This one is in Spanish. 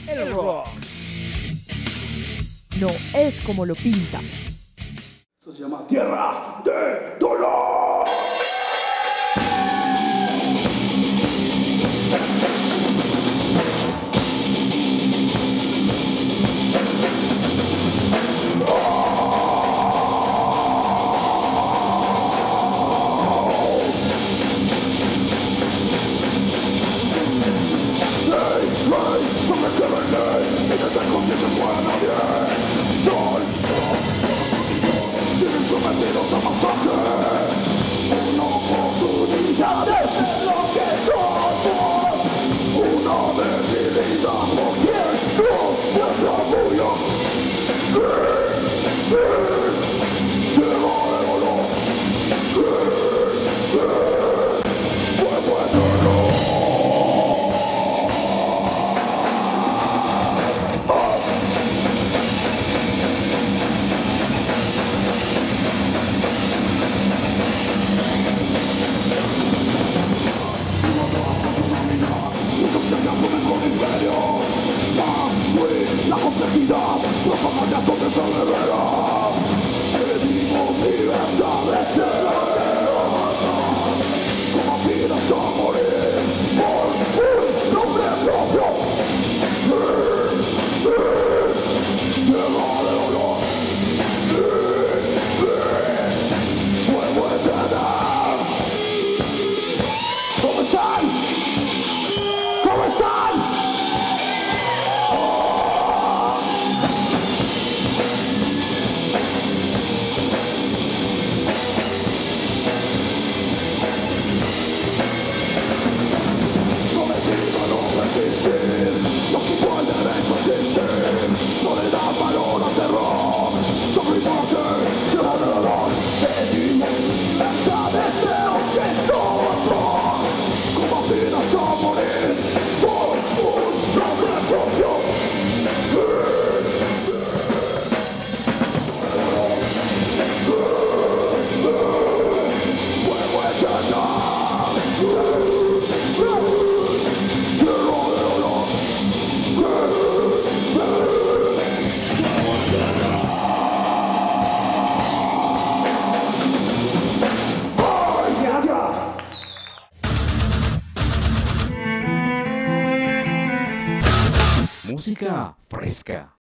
El rock no es como lo pinta. Eso se llama Tierra de Dolor. La complejidad, propaganda sobre verdadera. Pedimos libertad de ser como vida hasta morir por un nombre propio. Tierra de dolor, fuego eterno. ¿Cómo están? ¿Cómo están? Los que igual derecho existen, no le dan valor al terror. Sufrimos de dolor, pedimos libertad de ser lo que somos. Combatir hasta morir por un nombre propio. Fuego eterno. música fresca.